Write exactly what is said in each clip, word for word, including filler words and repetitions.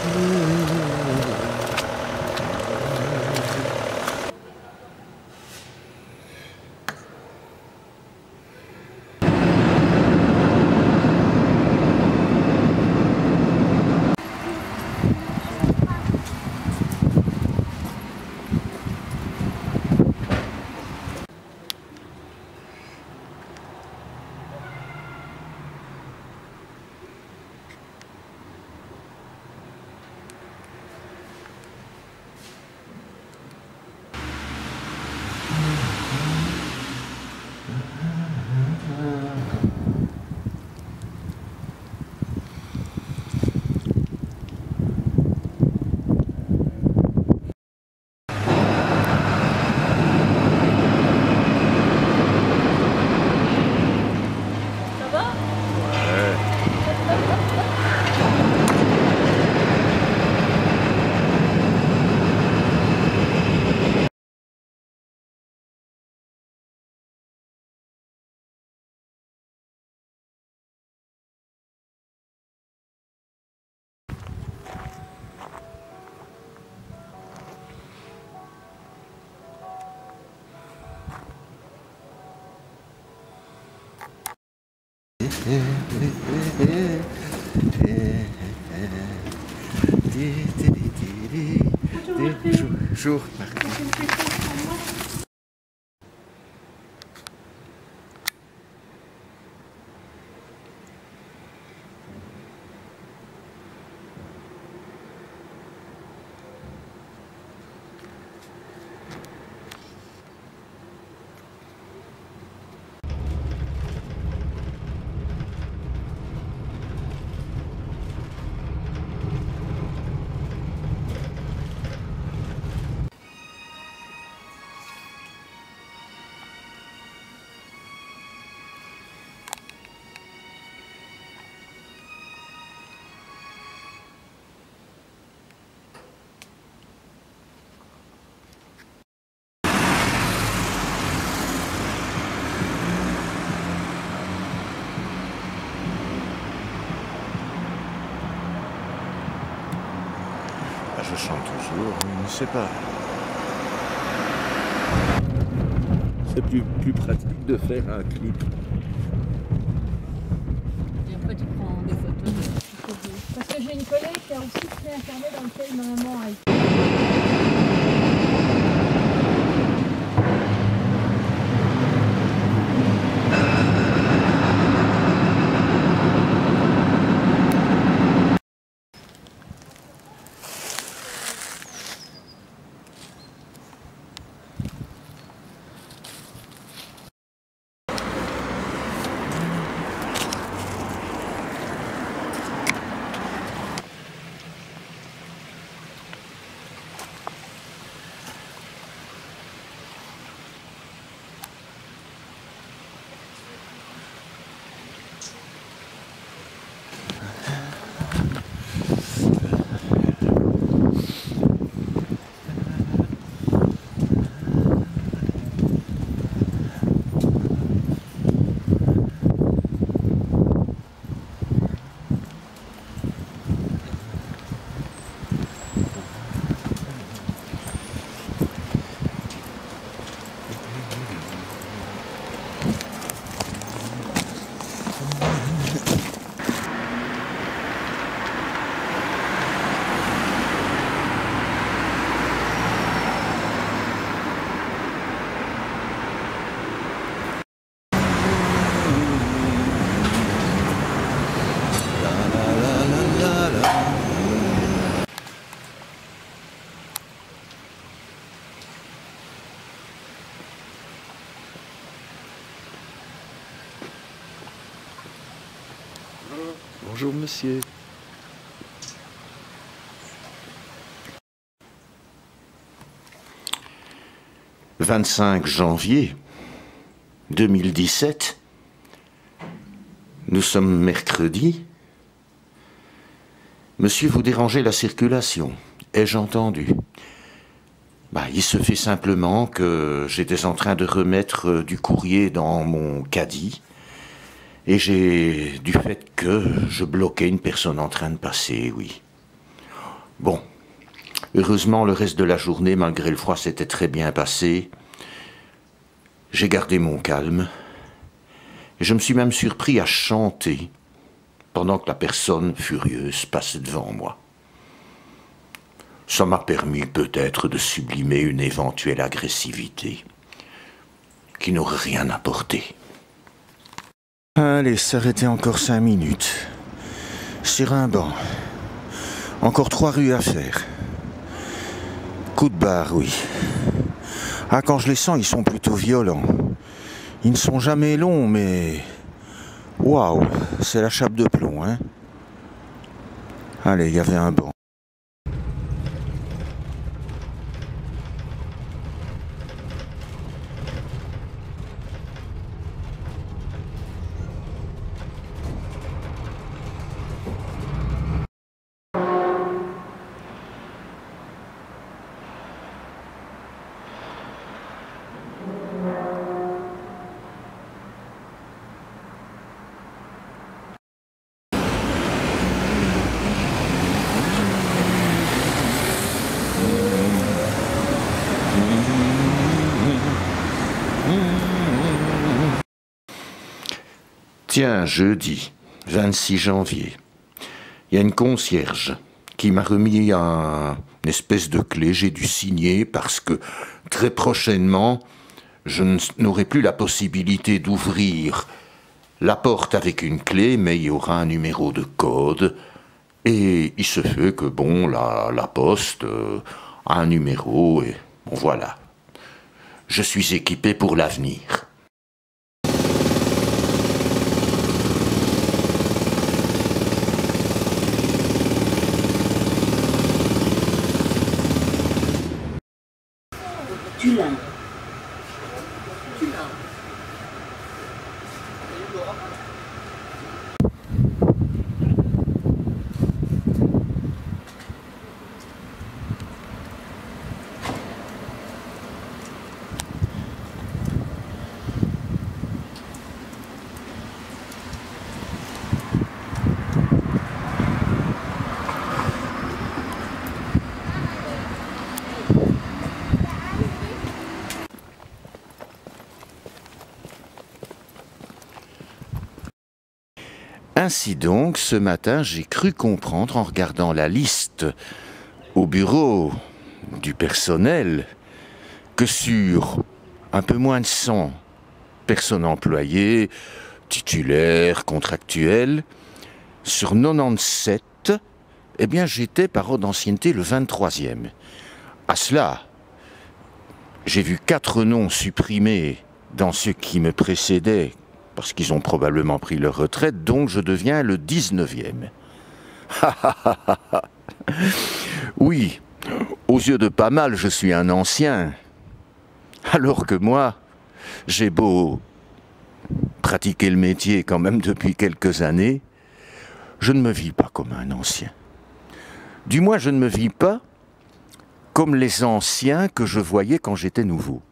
Bonjour. Je chante toujours, mais c'est pas. C'est plus, plus pratique de faire un clip. Et après tu prends des photos de... Parce que j'ai une collègue qui a aussi créé un carnet dans lequel ma maman a été. Bonjour monsieur. vingt-cinq janvier deux mille dix-sept. Nous sommes mercredi. Monsieur, vous dérangez la circulation. Ai-je entendu? Bah, il se fait simplement que j'étais en train de remettre du courrier dans mon caddie. Et j'ai, du fait que je bloquais une personne en train de passer, oui. Bon, heureusement le reste de la journée, malgré le froid, s'était très bien passé. J'ai gardé mon calme. Et je me suis même surpris à chanter pendant que la personne furieuse passait devant moi. Ça m'a permis peut-être de sublimer une éventuelle agressivité qui n'aurait rien apporté. Allez, s'arrêter encore cinq minutes. Sur un banc. Encore trois rues à faire. Coup de barre, oui. Ah, quand je les sens, ils sont plutôt violents. Ils ne sont jamais longs, mais... Waouh, c'est la chape de plomb, hein. Allez, il y avait un banc. Tiens, jeudi, vingt-six janvier, il y a une concierge qui m'a remis un, une espèce de clé. J'ai dû signer parce que très prochainement, je n'aurai plus la possibilité d'ouvrir la porte avec une clé, mais il y aura un numéro de code. Et il se fait que, bon, la, la poste euh, a un numéro et bon, voilà. Je suis équipé pour l'avenir. Tu l'as. Tu l'as. Ainsi donc, ce matin, j'ai cru comprendre en regardant la liste au bureau du personnel que sur un peu moins de cent personnes employées, titulaires, contractuelles, sur quatre-vingt-dix-sept, eh bien j'étais par ordre d'ancienneté le vingt-troisième. À cela, j'ai vu quatre noms supprimés dans ceux qui me précédaient, parce qu'ils ont probablement pris leur retraite, donc je deviens le dix-neuvième. Oui, aux yeux de pas mal, je suis un ancien. Alors que moi, j'ai beau pratiquer le métier quand même depuis quelques années, je ne me vis pas comme un ancien. Du moins, je ne me vis pas comme les anciens que je voyais quand j'étais nouveau.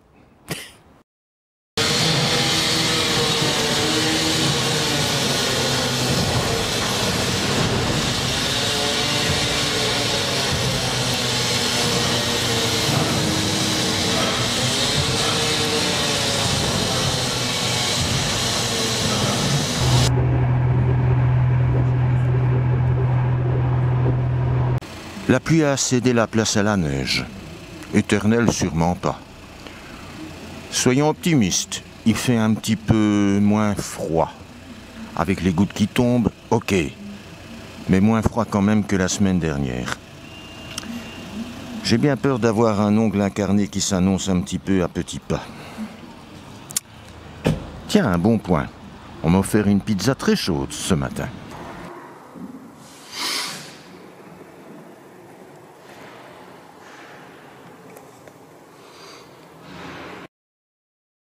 La pluie a cédé la place à la neige. Éternelle, sûrement pas. Soyons optimistes, il fait un petit peu moins froid. Avec les gouttes qui tombent, ok. Mais moins froid quand même que la semaine dernière. J'ai bien peur d'avoir un ongle incarné qui s'annonce un petit peu à petits pas. Tiens, un bon point. On m'a offert une pizza très chaude ce matin.